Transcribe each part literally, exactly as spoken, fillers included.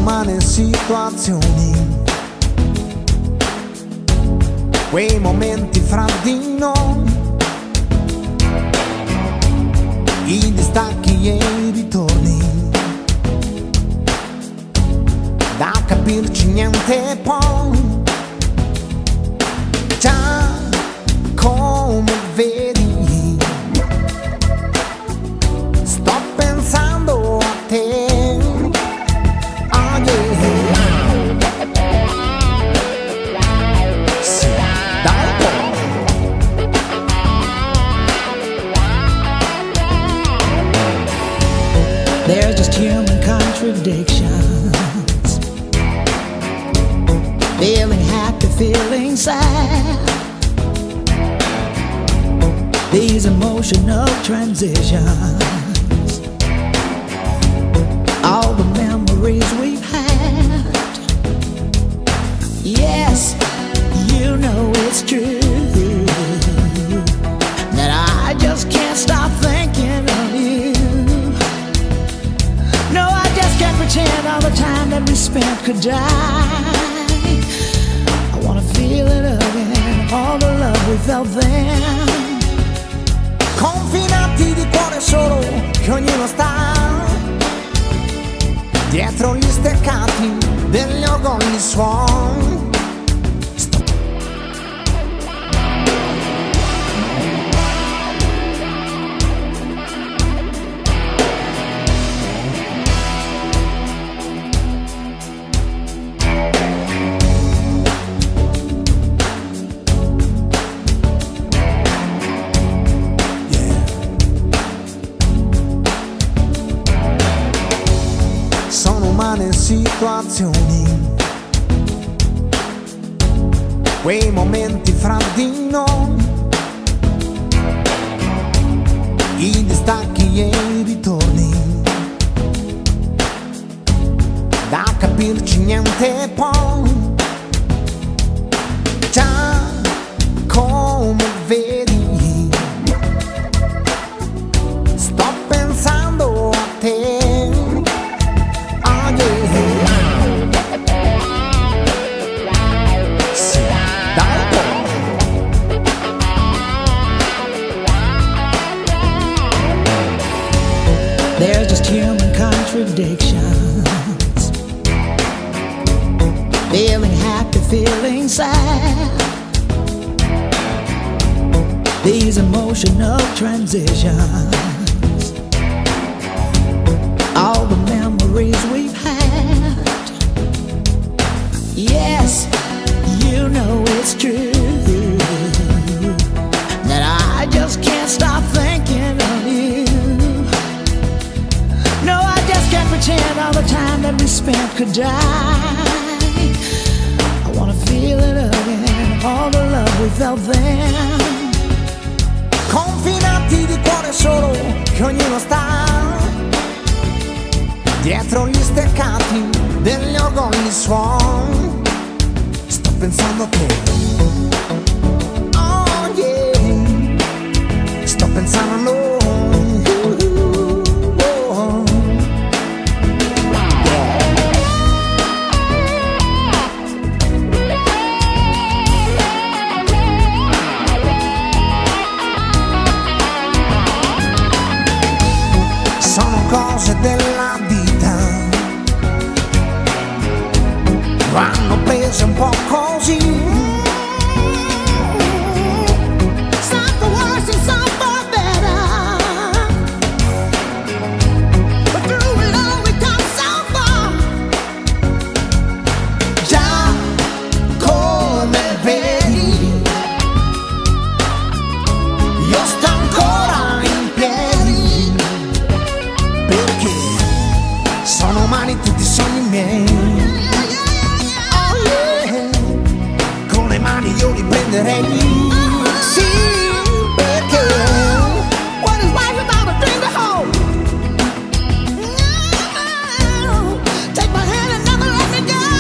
umane situazioni, quei momenti fra di noi, i distacchi e i ritorni, da capirci niente poi. Già come vedi, sto pensando a te. Oh yeah. Sì, dai poi. There's just human contradictions, feeling happy, feeling sad, these emotional transitions, all the memories we've had. Yes, you know it's true that I just can't stop thinking of you. No, I just can't pretend all the time that we spent could die. I wanna feel it again, all the love we felt then. Confinati di cuore solo, che ognuno sta dietro gli steccati degli orgogli suoni. Umane situazioni, quei momenti fra di noi, i distacchi e i ritorni, da capirci niente poi. Già come vedi, sto pensando a te. There's just human contradictions, feeling happy, feeling sad, these emotional transitions, all the memories we've had. Yes, you know it's true that I just can't stop thinking of you. No, I just can't pretend all the time that we spent could die. I wanna feel it again, all the love we felt then. Confinati di cuore solo, che ognuno sta dietro gli steccati degli orgogli suoni. Sto pensando a te. Oh yeah. Sto pensando a noi. Cose della vita vanno prese un po' così. Some for worse and some for better, but through it all we come so far. Già come vedi, io sto ancora in piedi, perché sono umani tutti i sogni miei. Oh yeah, con le mani io li prenderei. Sì, perché what is life without a dream to hold? No, take my hand and never let me go.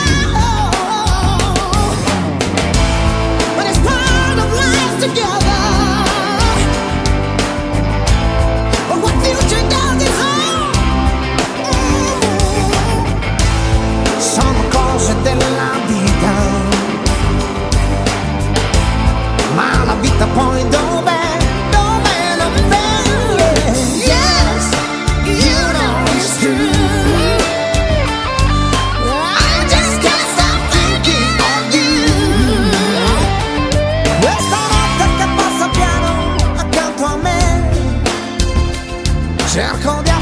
But it's part of life together. But what future does it hold? cerco di